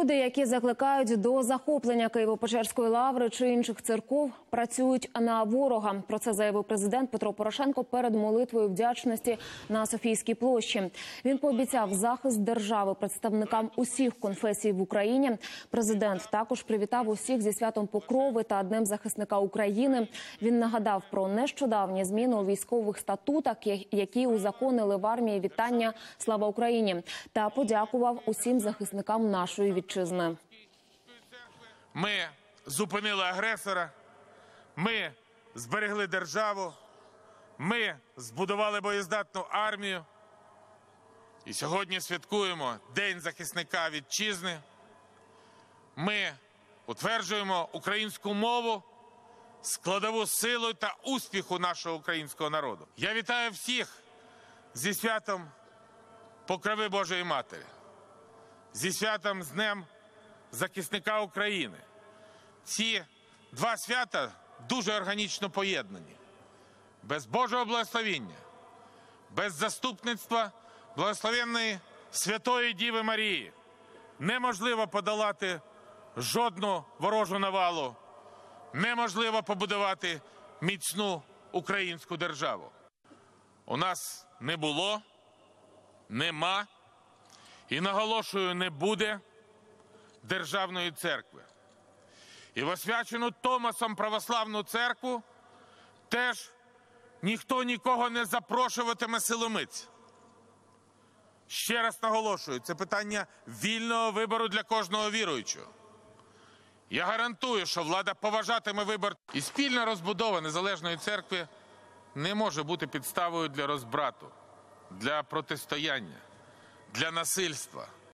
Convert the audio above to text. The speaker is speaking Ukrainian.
Люди, які закликають до захоплення Києво-Печерської лаври чи інших церков, працюють на ворога. Про це заявив президент Петро Порошенко перед молитвою вдячності на Софійській площі. Він пообіцяв захист держави представникам усіх конфесій в Україні. Президент також привітав усіх зі святом Покрови та Днем захисника України. Він нагадав про нещодавні зміни у військових статутах, які узаконили в армії вітання «Слава Україні», та подякував усім захисникам нашої вітчизни. Ми зупинили агресора, ми зберегли державу, ми збудували боєздатну армію. І сьогодні святкуємо День захисника вітчизни. Ми утверджуємо українську мову, складову силу та успіху нашого українського народу. Я вітаю всіх зі святом Покрови Божої Матері, зі святом з Днем захисника України. Ці два свята дуже органічно поєднані. Без Божого благословення, без заступництва благословенної Святої Діви Марії неможливо подолати жодну ворожу навалу, неможливо побудувати міцну українську державу. У нас не було, нема і, наголошую, не буде державної церкви. І в освячену Томасом православну церкву теж ніхто нікого не запрошуватиме силомиць. Ще раз наголошую, це питання вільного вибору для кожного віруючого. Я гарантую, що влада поважатиме вибір. І спільна розбудова незалежної церкви не може бути підставою для розбрату, для протистояння, для насильства.